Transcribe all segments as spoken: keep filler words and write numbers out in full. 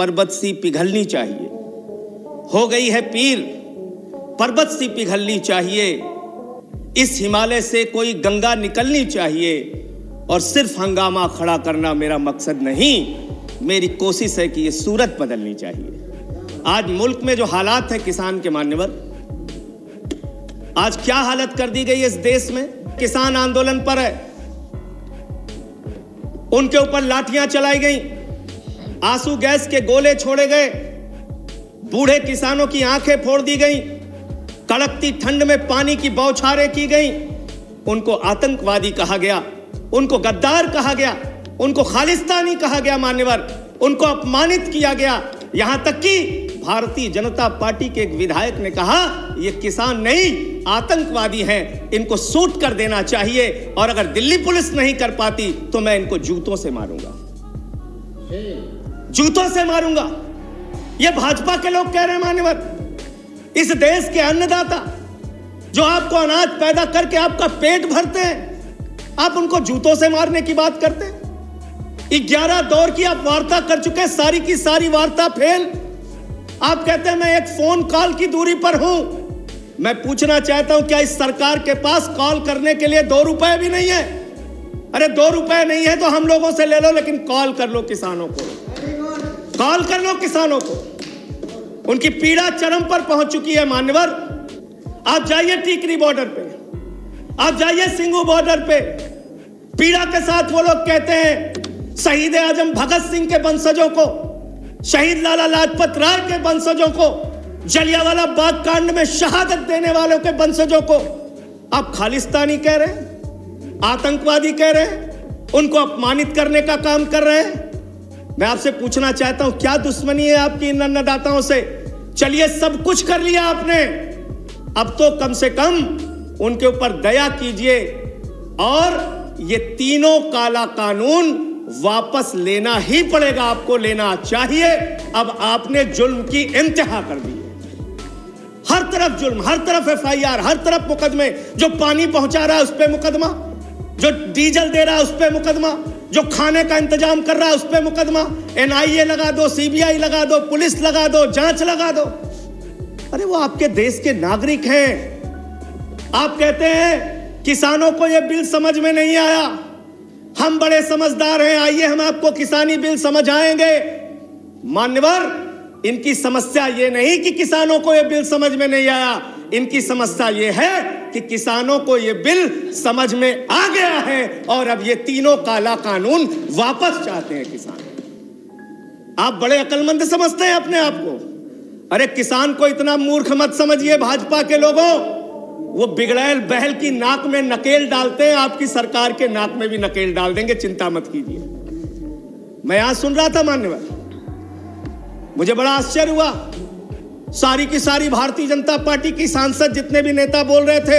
पर्वत सी पिघलनी चाहिए। हो गई है पीर पर्वत सी पिघलनी चाहिए। इस हिमालय से कोई गंगा निकलनी चाहिए। और सिर्फ हंगामा खड़ा करना मेरा मकसद नहीं, मेरी कोशिश है कि ये सूरत बदलनी चाहिए। आज मुल्क में जो हालात है किसान के मान्यवर, आज क्या हालत कर दी गई है इस देश में। किसान आंदोलन पर है, उनके ऊपर लाठियां चलाई गई, आंसू गैस के गोले छोड़े गए, बूढ़े किसानों की आंखें फोड़ दी गई, कड़कती ठंड में पानी की बौछारें की गई। उनको आतंकवादी कहा गया, उनको गद्दार कहा गया, उनको खालिस्तानी कहा गया मान्यवर, उनको अपमानित किया गया। यहां तक कि भारतीय जनता पार्टी के एक विधायक ने कहा ये किसान नहीं आतंकवादी हैं, इनको शूट कर देना चाहिए और अगर दिल्ली पुलिस नहीं कर पाती तो मैं इनको जूतों से मारूंगा, जूतों से मारूंगा। ये भाजपा के लोग कह रहे हैं मान्यवर। इस देश के अन्नदाता जो आपको अनाज पैदा करके आपका पेट भरते हैं, आप उनको जूतों से मारने की बात करते हैं। ग्यारह दौर की आप वार्ता कर चुके, सारी की सारी वार्ता फेल। आप कहते हैं मैं एक फोन कॉल की दूरी पर हूं। मैं पूछना चाहता हूं क्या इस सरकार के पास कॉल करने के लिए दो रुपए भी नहीं है? अरे दो रुपए नहीं है तो हम लोगों से ले लो, लेकिन कॉल कर लो किसानों को, कॉल कर लो किसानों को। उनकी पीड़ा चरम पर पहुंच चुकी है मान्यवर। आप जाइए टीकरी बॉर्डर पे, आप जाइए सिंगू बॉर्डर पे, पीड़ा के साथ वो लोग कहते हैं शहीद आजम भगत सिंह के वंशजों को, शहीद लाला लाजपत राय के वंशजों को, जलियांवाला बाग कांड में शहादत देने वालों के वंशजों को आप खालिस्तानी कह रहे हैं, आतंकवादी कह रहे हैं, उनको अपमानित करने का काम कर रहे हैं। मैं आपसे पूछना चाहता हूं क्या दुश्मनी है आपकी इन अन्नदाताओं से? चलिए सब कुछ कर लिया आपने, अब तो कम से कम उनके ऊपर दया कीजिए और ये तीनों काला कानून वापस लेना ही पड़ेगा, आपको लेना चाहिए। अब आपने जुल्म की इंतहा कर दी है। हर तरफ जुल्म, हर तरफ एफ आई आर, हर तरफ मुकदमे। जो पानी पहुंचा रहा है उस पे मुकदमा, जो डीजल दे रहा है उस पे मुकदमा, जो खाने का इंतजाम कर रहा है उस पे मुकदमा। एन आई ए लगा दो, सी बी आई लगा दो, पुलिस लगा दो, जांच लगा दो। अरे वो आपके देश के नागरिक हैं। आप कहते हैं किसानों को यह बिल समझ में नहीं आया, हम बड़े समझदार हैं, आइए हम आपको किसानी बिल समझाएंगे। मान्यवर, इनकी समस्या ये नहीं कि किसानों को यह बिल समझ में नहीं आया, इनकी समस्या ये है कि किसानों को यह बिल समझ में आ गया है और अब ये तीनों काला कानून वापस चाहते हैं किसान। आप बड़े अक्लमंद समझते हैं अपने आप को। अरे किसान को इतना मूर्ख मत समझिए भाजपा के लोगों। वो बिगड़ैल बहल की नाक में नकेल डालते हैं, आपकी सरकार के नाक में भी नकेल डाल देंगे, चिंता मत कीजिए। मैं यहां सुन रहा था मान्यवर, मुझे बड़ा आश्चर्य हुआ। सारी की सारी भारतीय जनता पार्टी की सांसद जितने भी नेता बोल रहे थे,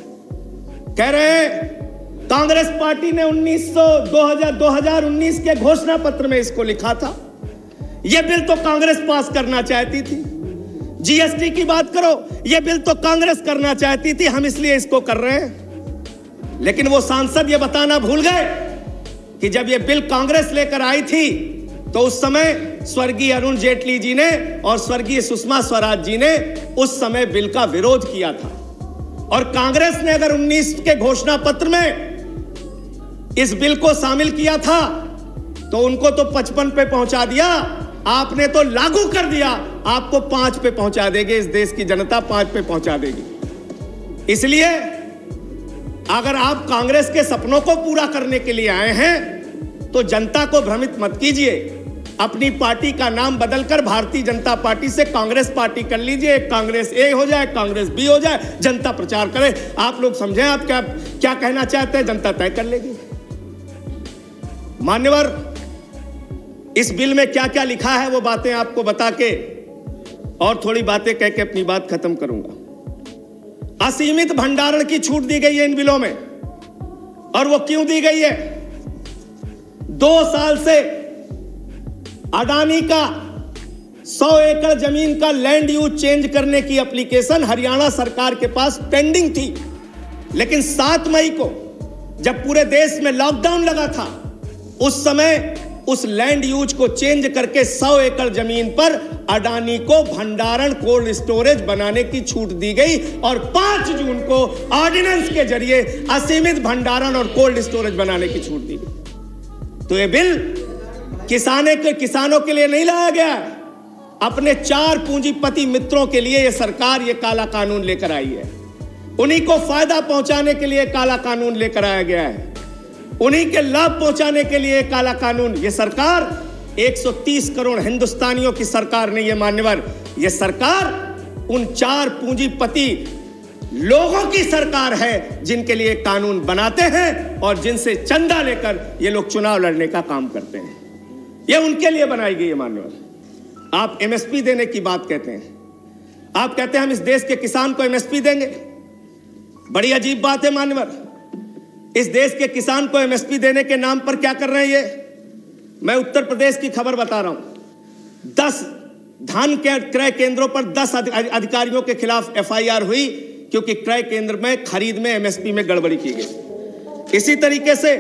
कह रहे हैं कांग्रेस पार्टी ने उन्नीस सौ दो हजार दो हजार उन्नीस के घोषणा पत्र में इसको लिखा था। यह बिल तो कांग्रेस पास करना चाहती थी। जी एस टी की बात करो, यह बिल तो कांग्रेस करना चाहती थी, हम इसलिए इसको कर रहे हैं। लेकिन वो सांसद ये बताना भूल गए कि जब यह बिल कांग्रेस लेकर आई थी तो उस समय स्वर्गीय अरुण जेटली जी ने और स्वर्गीय सुषमा स्वराज जी ने उस समय बिल का विरोध किया था। और कांग्रेस ने अगर उन्नीस के घोषणा पत्र में इस बिल को शामिल किया था तो उनको तो पचपन पे पहुंचा दिया, आपने तो लागू कर दिया, आपको पांच पे पहुंचा देंगे। इस देश की जनता पांच पे पहुंचा देगी। इसलिए अगर आप कांग्रेस के सपनों को पूरा करने के लिए आए हैं तो जनता को भ्रमित मत कीजिए। अपनी पार्टी का नाम बदलकर भारतीय जनता पार्टी से कांग्रेस पार्टी कर लीजिए, कांग्रेस ए हो जाए, कांग्रेस बी हो जाए, जनता प्रचार करे। आप लोग समझें आप क्या क्या कहना चाहते हैं, जनता तय कर लेगी। मान्यवर, इस बिल में क्या क्या लिखा है वो बातें आपको बता के और थोड़ी बातें कह के अपनी बात खत्म करूंगा। असीमित भंडारण की छूट दी गई है इन बिलों में, और वो क्यों दी गई है? दो साल से अडानी का सौ एकड़ जमीन का लैंड यूज चेंज करने की एप्लीकेशन हरियाणा सरकार के पास पेंडिंग थी। लेकिन सात मई को जब पूरे देश में लॉकडाउन लगा था, उस समय उस लैंड यूज को चेंज करके सौ एकड़ जमीन पर अडानी को भंडारण कोल्ड स्टोरेज बनाने की छूट दी गई और पांच जून को ऑर्डिनेंस के जरिए असीमित भंडारण और कोल्ड स्टोरेज बनाने की छूट दी गई। तो यह बिल किसाने के किसानों के लिए नहीं लाया गया, अपने चार पूंजीपति मित्रों के लिए यह सरकार यह काला कानून लेकर आई है। उन्हीं को फायदा पहुंचाने के लिए काला कानून लेकर आया गया है, उन्हीं के लाभ पहुंचाने के लिए काला कानून। यह सरकार एक सौ तीस करोड़ हिंदुस्तानियों की सरकार नहीं है मान्यवर, यह सरकार उन चार पूंजीपति लोगों की सरकार है जिनके लिए कानून बनाते हैं और जिनसे चंदा लेकर ये लोग चुनाव लड़ने का काम करते हैं। यह उनके लिए बनाई गई है मान्यवर। आप एमएसपी देने की बात कहते हैं, आप कहते हैं हम इस देश के किसान को एमएसपी देंगे। बड़ी अजीब बात है मान्यवर, इस देश के किसान को एमएसपी देने के नाम पर क्या कर रहे हैं ये? मैं उत्तर प्रदेश की खबर बता रहा हूं। दस धान के क्रय केंद्रों पर दस अधिकारियों के खिलाफ एफआईआर हुई क्योंकि क्रय केंद्र में खरीद में एमएसपी में गड़बड़ी की गई। इसी तरीके से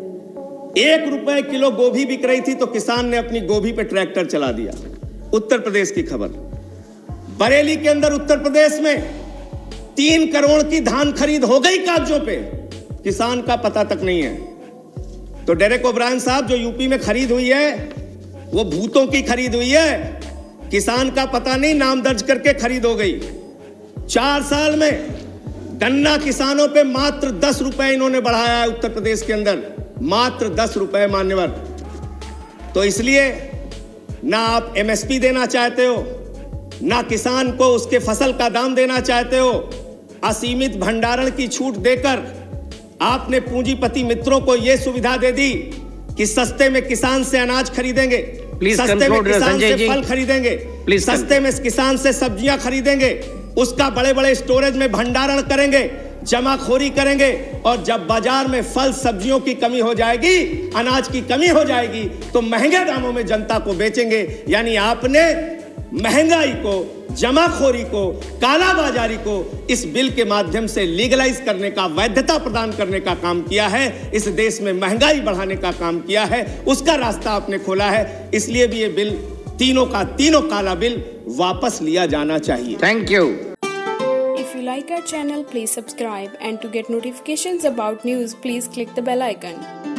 एक रुपए किलो गोभी बिक रही थी तो किसान ने अपनी गोभी पे ट्रैक्टर चला दिया। उत्तर प्रदेश की खबर। बरेली के अंदर उत्तर प्रदेश में तीन करोड़ की धान खरीद हो गई कागजों पे, किसान का पता तक नहीं है। तो डेरेक ओब्रायन साहब, जो यूपी में खरीद हुई है वो भूतों की खरीद हुई है, किसान का पता नहीं, नाम दर्ज करके खरीद हो गई। चार साल में गन्ना किसानों पे मात्र दस रुपए इन्होंने बढ़ाया है उत्तर प्रदेश के अंदर, मात्र दस रुपए मान्यवर। तो इसलिए ना आप एमएसपी देना चाहते हो, ना किसान को उसके फसल का दाम देना चाहते हो। असीमित भंडारण की छूट देकर आपने पूंजीपति मित्रों को यह सुविधा दे दी कि सस्ते में किसान से अनाज खरीदेंगे, सस्ते में किसान से फल खरीदेंगे, सस्ते में किसान से सब्जियां खरीदेंगे, उसका बड़े बड़े स्टोरेज में भंडारण करेंगे, जमाखोरी करेंगे, और जब बाजार में फल सब्जियों की कमी हो जाएगी, अनाज की कमी हो जाएगी, तो महंगे दामों में जनता को बेचेंगे। यानी आपने महंगाई को, जमाखोरी को, कालाबाजारी को इस बिल के माध्यम से लीगलाइज करने का, वैधता प्रदान करने का काम किया है। इस देश में महंगाई बढ़ाने का काम किया है, उसका रास्ता आपने खोला है। इसलिए भी ये बिल, तीनों का तीनों काला बिल वापस लिया जाना चाहिए। Thank you. If you like our channel, please subscribe, and to get notifications about news, please click the bell icon.